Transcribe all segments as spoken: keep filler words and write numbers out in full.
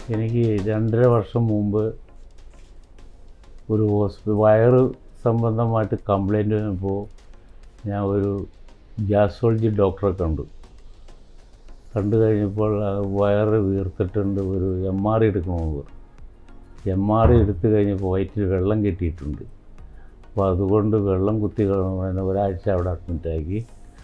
എനിക്ക് രണ്ടര വർഷം മുമ്പ് ഒരു ഹോസ്പിറ്റൽ വയറ് സംബന്ധമായിട്ട് കംപ്ലൈൻറ്റ് വന്നപ്പോൾ ഞാൻ ഒരു ഗ്യാസ്ട്രോളജി ഡോക്ടറെ കണ്ടു കണ്ടു കഴിഞ്ഞപ്പോൾ വയറ് വീർത്തിട്ടുണ്ട്. ഒരു എം ആർ ഐ എടുക്കണമെന്ന് പറഞ്ഞു. എം ആർ ഐ എടുത്തു കഴിഞ്ഞപ്പോൾ വയറ്റിൽ വെള്ളം കെട്ടിയിട്ടുണ്ട്. അപ്പോൾ അതുകൊണ്ട് വെള്ളം കുത്തി കളഞ്ഞ ഒരാഴ്ച അവിടെ അഡ്മിറ്റാക്കി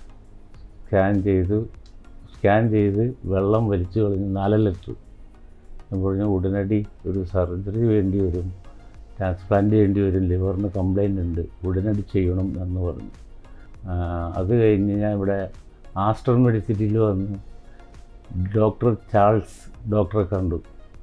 സ്കാൻ ചെയ്തു സ്കാൻ ചെയ്ത് വെള്ളം വലിച്ചു കളഞ്ഞ് നാല് ലിറ്റർ. ഞാൻ പറഞ്ഞു ഉടനടി ഒരു സർജറി വേണ്ടി വരും, ട്രാൻസ്പ്ലാന്റ് ചെയ്യേണ്ടി വരും, ലിവറിന് കംപ്ലൈൻ്റ് ഉണ്ട്, ഉടനടി ചെയ്യണം എന്ന് പറഞ്ഞു. അത് കഴിഞ്ഞ് ഞാൻ ഇവിടെ ആസ്റ്റർ മെഡിസിറ്റിയിൽ വന്ന് ഡോക്ടർ ചാൾസ് ഡോക്ടറെ കണ്ടു.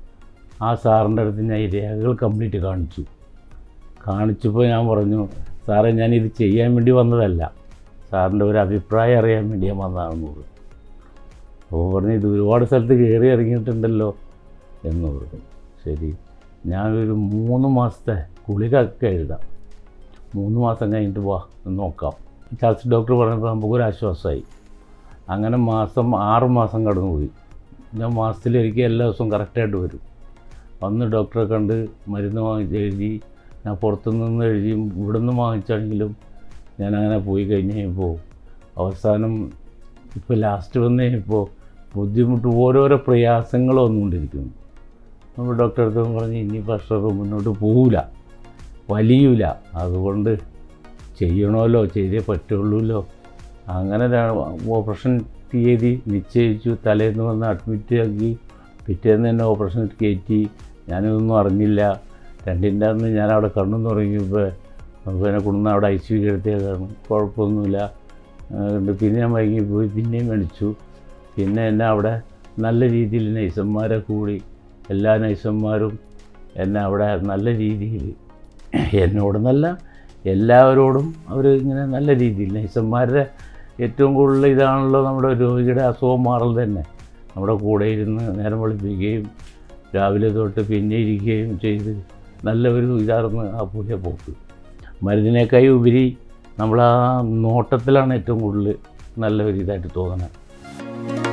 ആ സാറിൻ്റെ അടുത്ത് ഞാൻ ഈ രേഖകൾ കംപ്ലീറ്റ് കാണിച്ചു. കാണിച്ചപ്പോൾ ഞാൻ പറഞ്ഞു, സാറേ ഞാനിത് ചെയ്യാൻ വേണ്ടി വന്നതല്ല, സാറിൻ്റെ ഒരു അഭിപ്രായം അറിയാൻ വേണ്ടി ഞാൻ വന്നതാണെന്ന് പറഞ്ഞു. അപ്പോൾ പറഞ്ഞു ഇത് ഒരുപാട് സ്ഥലത്ത് കയറി ഇറങ്ങിയിട്ടുണ്ടല്ലോ എന്ന് പറഞ്ഞു. ശരി, ഞാനൊരു മൂന്ന് മാസത്തെ ഗുളികയൊക്കെ എഴുതാം, മൂന്ന് മാസം കഴിഞ്ഞിട്ട് വാ നോക്കാം. ചാൾസ് ഡോക്ടർ പറഞ്ഞപ്പോൾ നമുക്കൊരു ആശ്വാസമായി. അങ്ങനെ മാസം ആറ് മാസം കടന്നുപോയി. ഞാൻ മാസത്തിലേക്ക് എല്ലാ ദിവസവും കറക്റ്റായിട്ട് വരും. വന്ന് ഡോക്ടറെ കണ്ട് മരുന്ന് വാങ്ങിച്ച് എഴുതി, ഞാൻ പുറത്തുനിന്ന് എഴുതിയും ഇവിടെ നിന്ന് വാങ്ങിച്ചാണെങ്കിലും ഞാനങ്ങനെ പോയി കഴിഞ്ഞ് കഴിഞ്ഞപ്പോൾ അവസാനം ഇപ്പോൾ ലാസ്റ്റ് വന്ന് കഴിഞ്ഞപ്പോൾ ബുദ്ധിമുട്ട് ഓരോരോ പ്രയാസങ്ങൾ വന്നുകൊണ്ടിരിക്കുന്നു. നമ്മൾ ഡോക്ടറെ അടുത്ത് പറഞ്ഞ് ഇനിയിപ്പോൾ അഷ്റഫ് മുന്നോട്ട് പോവില്ല, വലിയില്ല, അതുകൊണ്ട് ചെയ്യണമല്ലോ, ചെയ്തേ പറ്റുള്ളൂല്ലോ. അങ്ങനെ ഓപ്പറേഷൻ തീയതി നിശ്ചയിച്ചു. തലേന്ന് വന്ന് അഡ്മിറ്റ് ആക്കി, പിറ്റേന്ന് തന്നെ ഓപ്പറേഷൻ കയറ്റി. ഞാനിതൊന്നും അറിഞ്ഞില്ല. രണ്ടിൻ്റെ അന്ന് ഞാൻ അവിടെ കണ്ണു തുടങ്ങിയപ്പോൾ നമുക്ക് എന്നെ കൊണ്ടുവന്ന് അവിടെ ഐ സി യു എടുത്തേക്കാണ്, കുഴപ്പമൊന്നുമില്ല. പിന്നെ ഞാൻ വൈകിപ്പോയി, പിന്നെയും മേടിച്ചു. പിന്നെ എന്നെ അവിടെ നല്ല രീതിയിൽ നഴ്സന്മാരെ കൂടി എല്ലാ നഴ്സന്മാരും എന്നെ അവിടെ നല്ല രീതിയിൽ, എന്നോടൊന്നല്ല എല്ലാവരോടും അവർ ഇങ്ങനെ നല്ല രീതിയിൽ, നഴ്സന്മാരുടെ ഏറ്റവും കൂടുതൽ ഇതാണല്ലോ നമ്മുടെ രോഗിയുടെ അസുഖം മാറൽ തന്നെ. നമ്മുടെ കൂടെ ഇരുന്ന് നേരം വെളുപ്പിക്കുകയും രാവിലെ തൊട്ട് പിന്നെ ഇരിക്കുകയും ചെയ്ത് നല്ല ഒരു ഇതായിരുന്നു ആ പുതിയ പോക്ക്. മരുന്നിനേക്കായി ഉപരി നമ്മൾ ആ നോട്ടത്തിലാണ് ഏറ്റവും കൂടുതൽ നല്ല ഒരു ഇതായിട്ട് തോന്നുന്നത്.